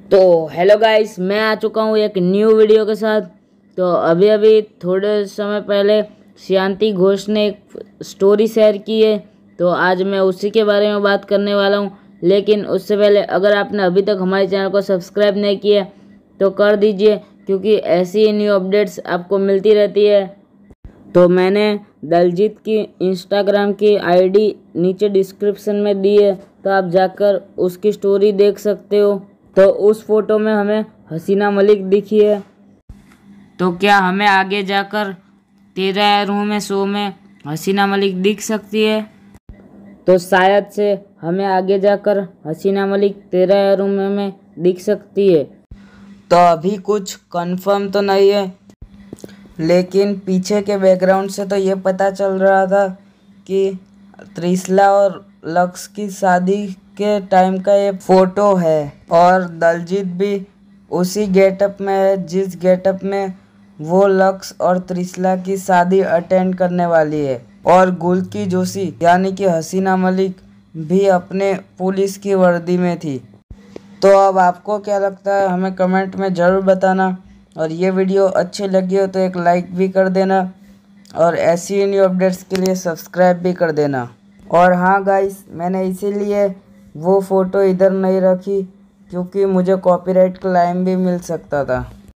तो hello guys, मैं आ चुका हूँ एक न्यू वीडियो के साथ। तो अभी अभी थोड़े समय पहले शांति घोष ने एक स्टोरी शेयर की है, तो आज मैं उसी के बारे में बात करने वाला हूँ। लेकिन उससे पहले अगर आपने अभी तक हमारे चैनल को सब्सक्राइब नहीं किया तो कर दीजिए, क्योंकि ऐसी ही न्यू अपडेट्स आपको मिलती रहती है। तो मैंने दलजीत की इंस्टाग्राम की आईडी नीचे डिस्क्रिप्शन में दी है, तो आप जाकर उसकी स्टोरी देख सकते हो। तो उस फोटो में हमें हसीना मलिक दिखी है। तो क्या हमें आगे जाकर तेरा रूह में शो में हसीना मलिक दिख सकती है? तो शायद से हमें आगे जाकर हसीना मलिक तेरा रूम में दिख सकती है। तो अभी कुछ कंफर्म तो नहीं है, लेकिन पीछे के बैकग्राउंड से तो ये पता चल रहा था कि त्रिशला और लक्स की शादी के टाइम का ये फोटो है, और दलजीत भी उसी गेटअप में है जिस गेटअप में वो लक्स और त्रिशला की शादी अटेंड करने वाली है। और गुल्की जोशी यानी कि हसीना मलिक भी अपने पुलिस की वर्दी में थी। तो अब आपको क्या लगता है, हमें कमेंट में ज़रूर बताना। और ये वीडियो अच्छी लगी हो तो एक लाइक भी कर देना, और ऐसी न्यू अपडेट्स के लिए सब्सक्राइब भी कर देना। और हाँ गाइस, मैंने इसीलिए वो फ़ोटो इधर नहीं रखी क्योंकि मुझे कॉपीराइट क्लेम भी मिल सकता था।